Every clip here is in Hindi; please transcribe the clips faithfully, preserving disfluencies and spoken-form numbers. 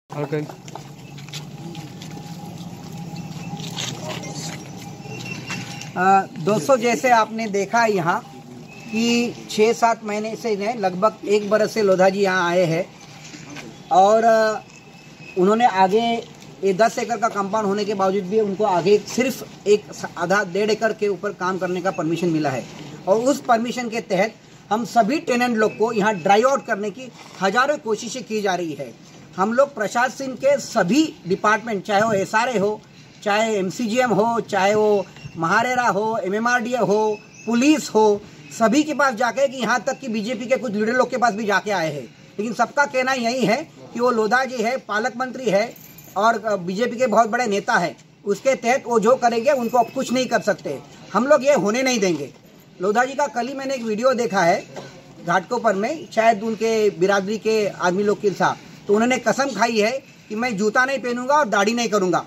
Okay. दोस्तों, जैसे आपने देखा यहाँ कि छः सात महीने से नहीं, लगभग एक बरस से लोधा जी यहाँ आए हैं और उन्होंने आगे ये दस एकड़ का कंपाउंड होने के बावजूद भी उनको आगे सिर्फ एक आधा डेढ़ एकड़ के ऊपर काम करने का परमिशन मिला है। और उस परमिशन के तहत हम सभी टेनेंट लोग को यहाँ ड्राई आउट करने की हजारों कोशिशें की जा रही है। हम लोग प्रशासन के सभी डिपार्टमेंट, चाहे वो एस आर ए हो, चाहे एम सी जी एम हो, चाहे वो महारेरा हो, M M R D A हो, पुलिस हो, सभी के पास जाके कि यहाँ तक कि बीजेपी के कुछ लीडर लोग के पास भी जाके आए हैं। लेकिन सबका कहना यही है कि वो लोधा जी है, पालक मंत्री है और बीजेपी के बहुत बड़े नेता है, उसके तहत वो जो करेंगे उनको अब कुछ नहीं कर सकते। हम लोग ये होने नहीं देंगे। लोधा जी का कल ही मैंने एक वीडियो देखा है घाटकोपर में, शायद उनके बिरादरी के आदमी लोग के साथ, तो उन्होंने कसम खाई है कि मैं जूता नहीं पहनूंगा और दाढ़ी नहीं करूंगा।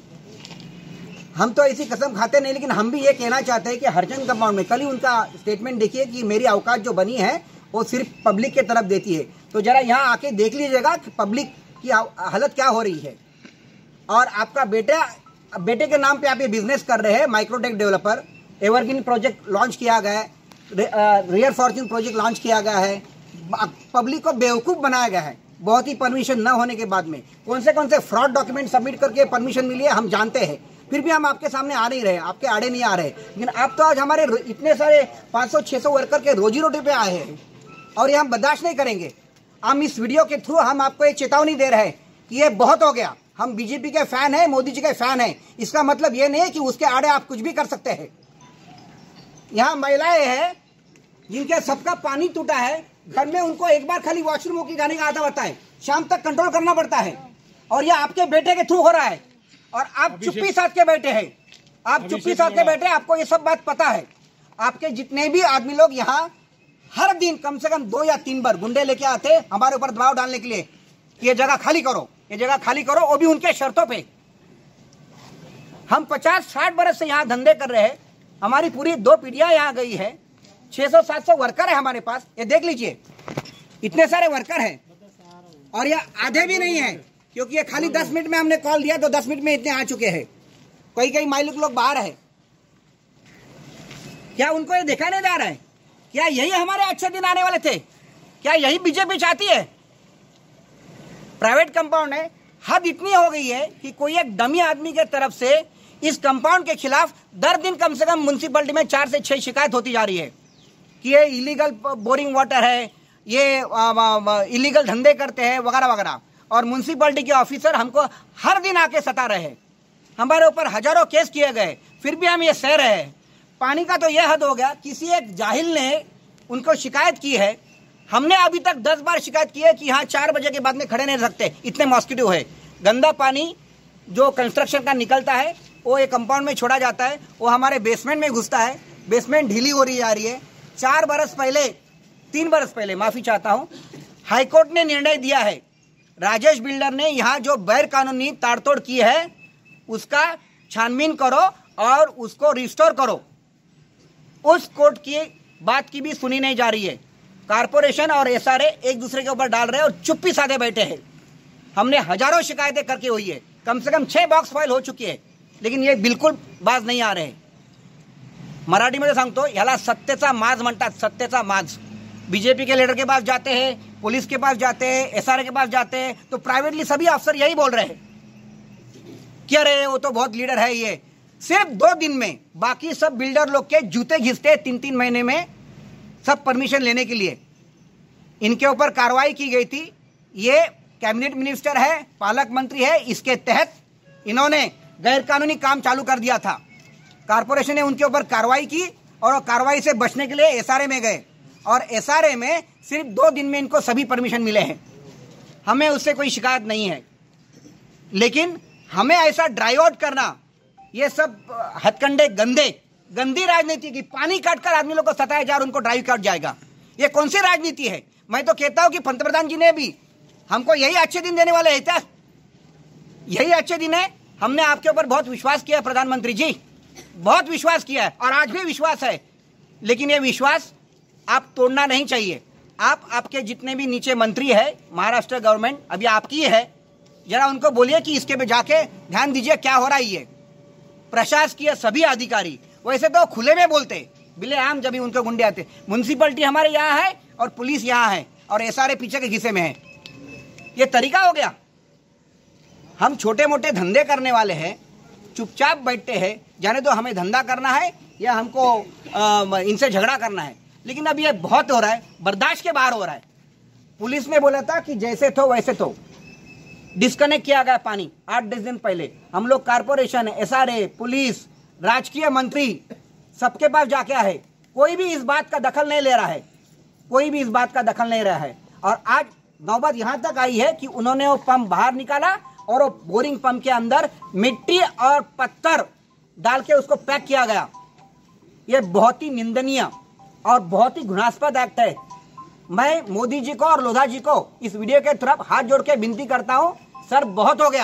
हम तो ऐसी कसम खाते नहीं, लेकिन हम भी ये कहना चाहते हैं कि हरचंद कंपाउंड में कल ही उनका स्टेटमेंट देखिए कि मेरी औकात जो बनी है वो सिर्फ पब्लिक के तरफ देती है। तो जरा यहाँ आके देख लीजिएगा कि पब्लिक की हालत क्या हो रही है। और आपका बेटा बेटे के नाम पे आप ये बिजनेस कर रहे हैं, Microtek developer, evergreen project launch किया गया है, रियर फॉर्च्यून प्रोजेक्ट लॉन्च किया गया है, पब्लिक को बेवकूफ़ बनाया गया है बहुत ही परमिशन न होने के बाद में। कौन से कौन से फ्रॉड डॉक्यूमेंट सबमिट करके परमिशन मिली है हम जानते हैं, फिर भी हम आपके सामने आ नहीं रहे, आपके आड़े नहीं आ रहे। लेकिन आप तो आज हमारे इतने सारे पाँच सौ छह सौ वर्कर के रोजी रोटी पे आए हैं और ये हम बर्दाश्त नहीं करेंगे। हम इस वीडियो के थ्रू हम आपको एक चेतावनी दे रहे हैं कि ये बहुत हो गया। हम बीजेपी के फैन हैं, मोदी जी के फैन हैं, इसका मतलब ये नहीं है कि उसके आड़े आप कुछ भी कर सकते हैं। यहाँ महिलाएं हैं जिनके सबका पानी टूटा है, घर में उनको एक बार खाली वॉशरूम होकर जाने का आता होता है, शाम तक कंट्रोल करना पड़ता है, और यह आपके बेटे के थ्रू हो रहा है और आप चुप्पी साध के बैठे हैं। आप चुप्पी साध के बैठे, आपको ये सब बात पता है। आपके जितने भी आदमी लोग यहाँ हर दिन कम से कम दो या तीन बार गुंडे लेके आते हमारे ऊपर दबाव डालने के लिए कि ये जगह खाली करो, ये जगह खाली करो, वो भी उनके शर्तों पे। हम पचास साठ बरस से यहाँ धंधे कर रहे हैं, हमारी पूरी दो पीढ़ियां यहाँ गई है, छह सौ सात सौ वर्कर है हमारे पास। ये देख लीजिए, इतने सारे वर्कर हैं और ये आधे भी नहीं है, क्योंकि ये खाली दस मिनट में हमने कॉल दिया तो दस मिनट में इतने आ चुके हैं। कई कई मालिक लोग बाहर है। क्या उनको ये देखा नहीं जा रहा है? क्या यही हमारे अच्छे दिन आने वाले थे? क्या यही बीजेपी चाहती है? प्राइवेट कंपाउंड है, हद इतनी हो गई है कि कोई एक डमी आदमी के तरफ से इस कंपाउंड के खिलाफ दर दिन कम से कम म्युनिसिपैलिटी में चार से छह शिकायत होती जा रही है कि ये इलीगल बोरिंग वाटर है, ये इलीगल धंधे करते हैं वगैरह वगैरह। और म्युनिसिपैलिटी के ऑफिसर हमको हर दिन आके सता रहे हैं, हमारे ऊपर हजारों केस किए गए, फिर भी हम ये सह रहे हैं। पानी का तो यह हद हो गया, किसी एक जाहिल ने उनको शिकायत की है, हमने अभी तक दस बार शिकायत की है कि यहाँ चार बजे के बाद में खड़े नहीं रह सकते, इतने मॉस्किटो है। गंदा पानी जो कंस्ट्रक्शन का निकलता है वो एक कंपाउंड में छोड़ा जाता है, वो हमारे बेसमेंट में घुसता है, बेसमेंट ढीली हो रही जा रही है। चार बरस पहले, तीन बरस पहले, माफी चाहता हूँ, हाईकोर्ट ने निर्णय दिया है, राजेश बिल्डर ने यहाँ जो गैर कानूनी ताड़तोड़ की है उसका छानबीन करो और उसको रिस्टोर करो। उस कोर्ट की बात की भी सुनी नहीं जा रही है। कारपोरेशन और एस आर ए एक दूसरे के ऊपर डाल रहे हैं और चुप्पी साधे बैठे हैं। हमने हजारों शिकायतें करके हुई है, कम से कम छह बॉक्स फाइल हो चुकी है, लेकिन ये बिल्कुल बाज नहीं आ रहे। मराठीमध्ये सांगतो, याला सत्तेचा माज म्हणतात, सत्तेचा माज। बीजेपी के लीडर के पास जाते हैं, पुलिस के पास जाते हैं, एस आर ए के पास जाते हैं, तो प्राइवेटली सभी अफसर यही बोल रहे हैं कि अरे वो तो बहुत लीडर है। ये सिर्फ दो दिन में बाकी सब बिल्डर लोग के जूते घिसते तीन तीन महीने में सब परमिशन लेने के लिए। इनके ऊपर कार्रवाई की गई थी। ये कैबिनेट मिनिस्टर है, पालक मंत्री है, इसके तहत इन्होंने गैर कानूनी काम चालू कर दिया था। कारपोरेशन ने उनके ऊपर कार्रवाई की और कार्रवाई से बचने के लिए एस आर ए में गए और एस आर ए में सिर्फ दो दिन में इनको सभी परमिशन मिले हैं। हमें उससे कोई शिकायत नहीं है, लेकिन हमें ऐसा ड्राई आउट करना, ये सब हथकंडे गंदे गंदी राजनीति की, पानी काटकर आदमी लोग को सताया जा और उनको ड्राइव काट जाएगा, ये कौन सी राजनीति है? मैं तो कहता हूं कि पंतप्रधान जी ने भी हमको यही अच्छे दिन देने वाले हैं क्या? यही अच्छे दिन है। हमने आपके ऊपर बहुत विश्वास किया प्रधानमंत्री जी, बहुत विश्वास किया है और आज भी विश्वास है, लेकिन ये विश्वास आप तोड़ना नहीं चाहिए। आप, आपके जितने भी नीचे मंत्री है, महाराष्ट्र गवर्नमेंट अभी आपकी है, जरा उनको बोलिए कि इसके पे जाके ध्यान दीजिए क्या हो रहा है। ये प्रशासकीय सभी अधिकारी वैसे तो खुले में बोलते, बिले आम जब भी उनके गुंडे आते। म्युनिसिपलिटी हमारे यहाँ है और पुलिस यहाँ है और एसआरए पीछे के घिसे में है। ये तरीका हो गया। हम छोटे मोटे धंधे करने वाले हैं, चुपचाप बैठते हैं, जाने तो हमें धंधा करना है या हमको आ, इनसे झगड़ा करना है। लेकिन अब ये बहुत हो रहा है, बर्दाश्त के बाहर हो रहा है। पुलिस ने बोला था कि जैसे तो वैसे तो डिस्कनेक्ट किया गया पानी आठ दस दिन पहले। हम लोग कारपोरेशन, एसआरए, पुलिस, राजकीय मंत्री सबके पास जाके आए, कोई भी इस बात का दखल नहीं ले रहा है, कोई भी इस बात का दखल नहीं रहा है। और आज नौबत यहाँ तक आई है कि उन्होंने वो पंप बाहर निकाला और वो बोरिंग पंप के अंदर मिट्टी और पत्थर डाल के उसको पैक किया गया। ये बहुत ही निंदनीय और बहुत ही घृणास्पद एक्ट है। मैं मोदी जी को और लोधा जी को इस वीडियो के तरफ हाथ जोड़ के विनती करता हूं, सर बहुत हो गया।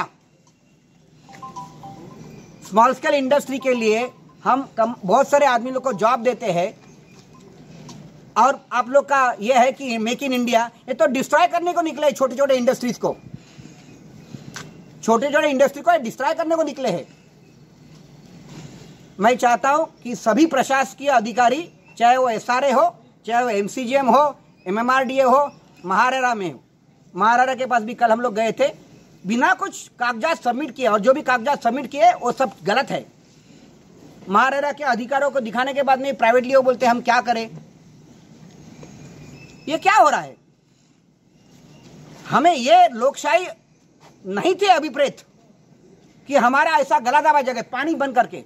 स्मॉल स्केल इंडस्ट्री के लिए हम कम बहुत सारे आदमी लोग को जॉब देते हैं और आप लोग का ये है कि मेक इन इंडिया, ये तो डिस्ट्रॉय करने को निकले। छोटे छोटे इंडस्ट्रीज को छोटे छोटे इंडस्ट्री को डिस्ट्रॉय करने को निकले हैं। मैं चाहता हूं कि सभी प्रशासकीय अधिकारी, चाहे वो एसआरए हो, चाहे वो एमसीजीएम हो, एमएमआरडीए हो, महारेरा में हो, महारेरा के पास भी कल हम लोग गए थे, बिना कुछ कागजात सबमिट किए, और जो भी कागजात सबमिट किए वो सब गलत है। महारेरा के अधिकारियों को दिखाने के बाद में प्राइवेटली वो बोलते हम क्या करें। ये क्या हो रहा है? हमें ये लोकशाही नहीं थी अभिप्रेत कि हमारा ऐसा गला दबा जगह पानी बंद करके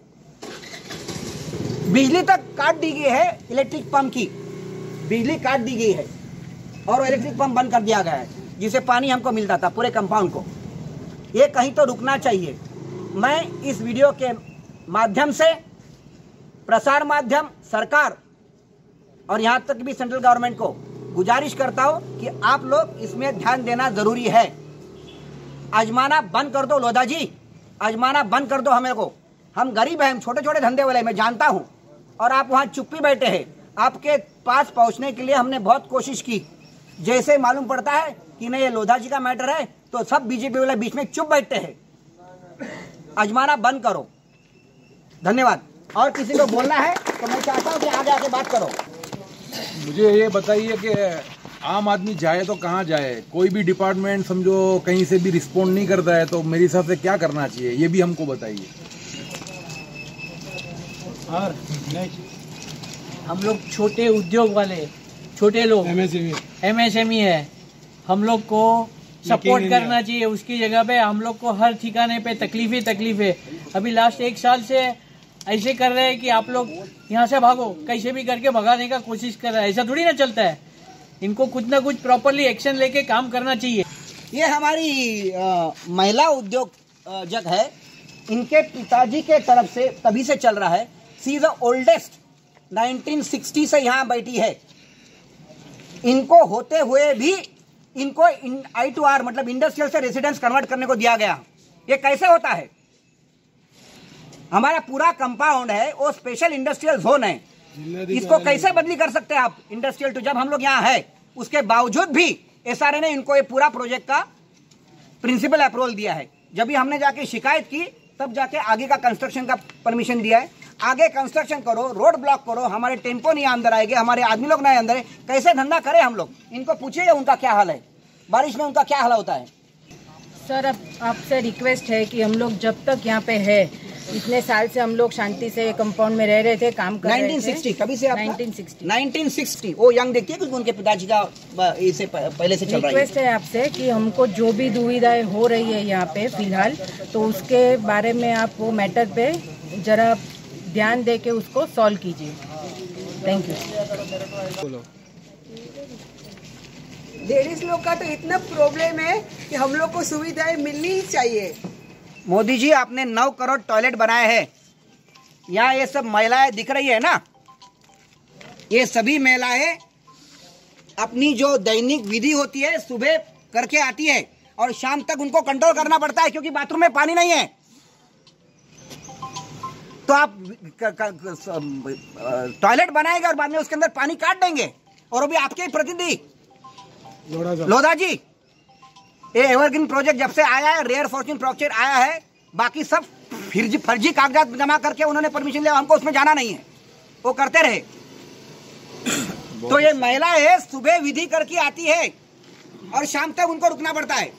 बिजली तक काट दी गई है। इलेक्ट्रिक पंप की बिजली काट दी गई है और इलेक्ट्रिक पंप बंद कर दिया गया है, जिससे पानी हमको मिलता था पूरे कंपाउंड को। ये कहीं तो रुकना चाहिए। मैं इस वीडियो के माध्यम से प्रसार माध्यम, सरकार और यहाँ तक भी सेंट्रल गवर्नमेंट को गुजारिश करता हूँ कि आप लोग इसमें ध्यान देना जरूरी है। आजमाना बंद कर दो लोधा जी, आजमाना बंद कर दो हमें को। हम गरीब हैं, हम छोटे छोटे धंधे वाले, मैं जानता हूँ, और आप वहाँ चुप्पी बैठे हैं। आपके पास पहुँचने के लिए हमने बहुत कोशिश की। जैसे मालूम पड़ता है कि नहीं ये लोधा जी का मैटर है तो सब बीजेपी वाले बीच में चुप बैठते हैं। आजमाना बंद करो। धन्यवाद। और किसी को बोलना है तो मैं चाहता हूँ कि आगे आके बात करो। मुझे ये बताइए कि आम आदमी जाए तो कहाँ जाए? कोई भी डिपार्टमेंट समझो कहीं से भी रिस्पॉन्ड नहीं करता है, तो मेरे हिसाब से क्या करना चाहिए ये भी हमको बताइए। और हम लोग छोटे उद्योग वाले, छोटे लोग एमएसएमई है, हम लोग को सपोर्ट करना चाहिए। उसकी जगह पे हम लोग को हर ठिकाने पे तकलीफ ही तकलीफ है। अभी लास्ट एक साल से ऐसे कर रहे हैं कि आप लोग यहाँ से भागो, कैसे भी करके भगाने का कोशिश कर रहे हैं। ऐसा थोड़ी ना चलता है। इनको कुछ ना कुछ प्रॉपरली एक्शन लेके काम करना चाहिए। ये हमारी आ, महिला उद्योग जग है, इनके पिताजी के तरफ से तभी से चल रहा है। She is the oldest, nineteen sixty से यहाँ बैठी है। इनको होते हुए भी इनको आई टू आर मतलब इंडस्ट्रियल से रेसिडेंस कन्वर्ट करने को दिया गया। ये कैसे होता है? हमारा पूरा कंपाउंड है वो स्पेशल इंडस्ट्रियल जोन है, इसको कैसे बदली कर सकते हैं आप इंडस्ट्रियल टू? जब हम लोग यहाँ है उसके बावजूद भी एसआरए ने इनको ये पूरा प्रोजेक्ट का प्रिंसिपल अप्रूवल दिया है। जब भी हमने जाके शिकायत की तब जाके आगे का कंस्ट्रक्शन का परमिशन दिया है। आगे कंस्ट्रक्शन करो, रोड ब्लॉक करो, हमारे टेम्पो नहीं अंदर आएंगे, हमारे आदमी लोग नहीं अंदर है, कैसे धंधा करें हम लोग? इनको पूछिए उनका क्या हाल है, बारिश में उनका क्या हाल होता है। सर अब आपसे रिक्वेस्ट है कि हम लोग जब तक यहाँ पे है, इतने साल से हम लोग शांति से कंपाउंड में रह रहे थे, काम कर नाइनटीन सिक्सटी रहे थे। कभी से आपका? नाइनटीन सिक्सटी नाइनटीन सिक्सटी वो यंग देखिए कि उनके पिताजी का इसे पहले से चल रहा है। रिक्वेस्ट है आपसे कि हमको जो भी दुविधाएं हो रही है यहाँ पे फिलहाल, तो उसके बारे में आप वो मैटर पे जरा ध्यान दे के उसको सॉल्व कीजिए। Thank you. लेडीज लोग का तो इतना प्रॉब्लम है कि हम लोग को सुविधाएं मिलनी ही चाहिए। मोदी जी आपने नौ करोड़ टॉयलेट बनाए हैं। यहाँ ये सब महिलाएं दिख रही है ना, ये सभी महिलाएं अपनी जो दैनिक विधि होती है सुबह करके आती है और शाम तक उनको कंट्रोल करना पड़ता है क्योंकि बाथरूम में पानी नहीं है। तो आप टॉयलेट बनाएंगे और बाद में उसके अंदर पानी काट देंगे, और वो भी आपके ही प्रतिनिधि लोधा जी। ये एवरग्रीन प्रोजेक्ट जब से आया है, रेयर फॉर्च्यून प्रोजेक्ट आया है, बाकी सब फर्जी फर्जी कागजात जमा करके उन्होंने परमिशन लिया, हमको उसमें जाना नहीं है, वो करते रहे। तो ये महिला है, सुबह विधि करके आती है और शाम तक उनको रुकना पड़ता है,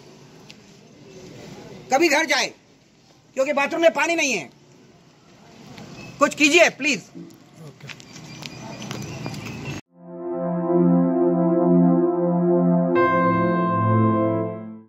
कभी घर जाए, क्योंकि बाथरूम में पानी नहीं है। कुछ कीजिए प्लीज।